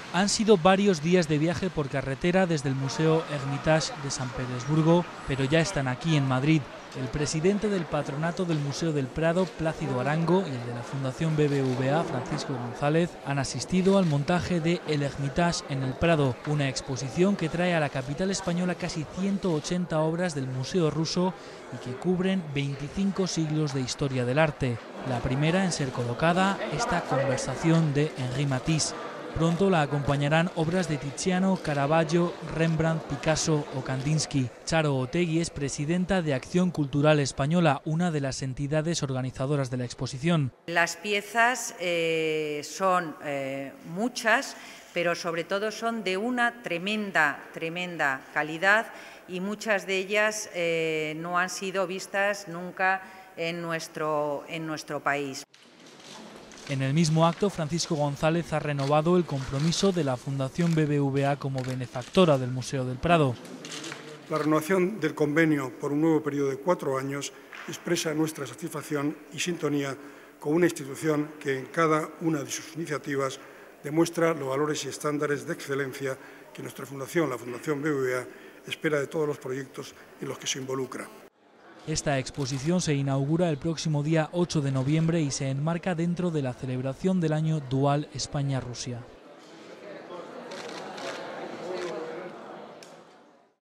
Han sido varios días de viaje por carretera desde el Museo Hermitage de San Petersburgo, pero ya están aquí en Madrid. El presidente del patronato del Museo del Prado, Plácido Arango, y el de la Fundación BBVA, Francisco González, han asistido al montaje de El Hermitage en el Prado, una exposición que trae a la capital española casi 180 obras del Museo ruso y que cubren 25 siglos de historia del arte. La primera en ser colocada, esta Conversación de Henri Matisse. Pronto la acompañarán obras de Tiziano, Caravaggio, Rembrandt, Picasso o Kandinsky. Charo Otegi es presidenta de Acción Cultural Española, una de las entidades organizadoras de la exposición. Las piezas son muchas, pero sobre todo son de una tremenda calidad y muchas de ellas no han sido vistas nunca en nuestro país. En el mismo acto, Francisco González ha renovado el compromiso de la Fundación BBVA como benefactora del Museo del Prado. La renovación del convenio por un nuevo periodo de 4 años expresa nuestra satisfacción y sintonía con una institución que en cada una de sus iniciativas demuestra los valores y estándares de excelencia que nuestra fundación, la Fundación BBVA, espera de todos los proyectos en los que se involucra. Esta exposición se inaugura el próximo día 8 de noviembre y se enmarca dentro de la celebración del año dual España-Rusia.